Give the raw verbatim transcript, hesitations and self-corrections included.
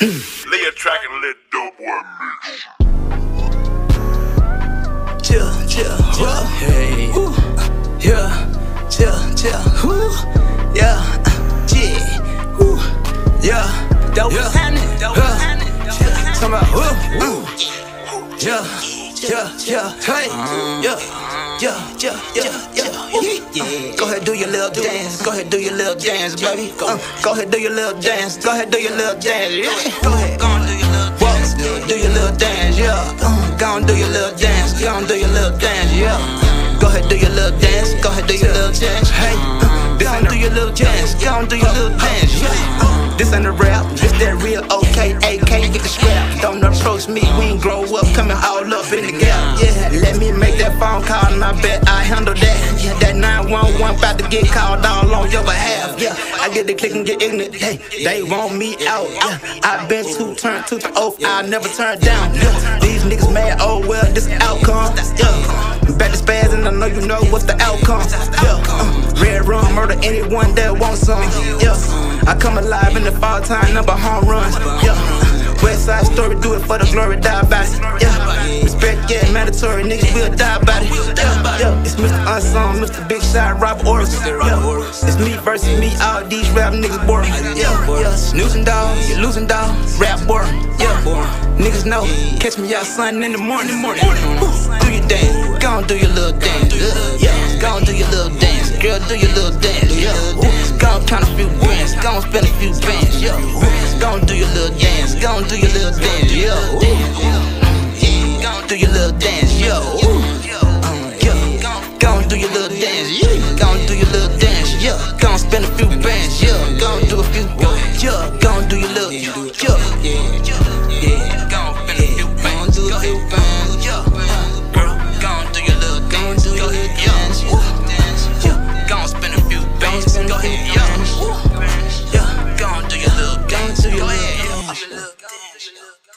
Lay a track and let dope boy mix. Chill, chill, chill, hey, ooh, yeah, chill, chill, ooh, yeah, yeah, ooh, yeah, that was happening, that was happening, talking about, ooh, ooh, yeah, yeah, yeah, hey, yeah, yeah, yeah, yeah, yeah, yeah. Go ahead, do your little dance, go ahead, do your little dance, baby. Uh, go ahead, do your little dance, go ahead, do your little dance, yeah. Go ahead, go on, do your little dance, do your little dance, yeah. Uh, go on, do your little dance, go on, do your little dance, yeah. Go ahead, do your little dance, go ahead, do your little dance, hey. Uh, go on, do your little dance, go on, do your little dance, yeah. This ain't a rap, this that real okay, A K, get the scrap. Don't approach me, we ain't grow up, coming all up in the gap. Yeah, let me make that phone call and I bet I handle that. Yeah, that nine one one about to get called all on your behalf. Yeah, I get the click and get ignorant. Hey, they want me out. Yeah, I been too turned to the oath, I never turn down. Yeah, these niggas mad, oh well, this outcome. Yeah, back to spaz and I know you know what's the outcome. Yeah, uh, red rum, murder anyone that wants some. Yeah, I come alive in the fall time, number home runs. Yeah, West Side Story, do it for the glory, die by it. Yeah, respect, yeah, mandatory, niggas will die by it. Yeah, yeah, it's Mister Unsung, Mister Big Shot, Robert Orris. Yeah, it's me versus me, all these rap niggas boring. Yeah, yeah, snoozing dog, you losing dog, rap boring. Yeah, niggas know, catch me outside in the morning, morning. Do your dance, go on, do your little dance. Yeah, go on, do your little dance, girl, do your little dance. Yeah, go on, count a few bands, go on, spend a few bands. Yeah, go on, do your little dance, go on, do your little dance. Yo, go on, do your little dance. Yo, go on, do your little dance. Yeah, go on, do your little dance. Yeah, go on, spend a few bands. Yeah, go on, do a few. Yeah, go on, do your little. Yeah, yeah, go on, spend a few bands. Do a few bands. Yeah, girl, go on, do your little dance. Go ahead, yeah, go on, spend a few bands. Go ahead, yeah, yeah, go on, do your little dance. Go ahead, yeah.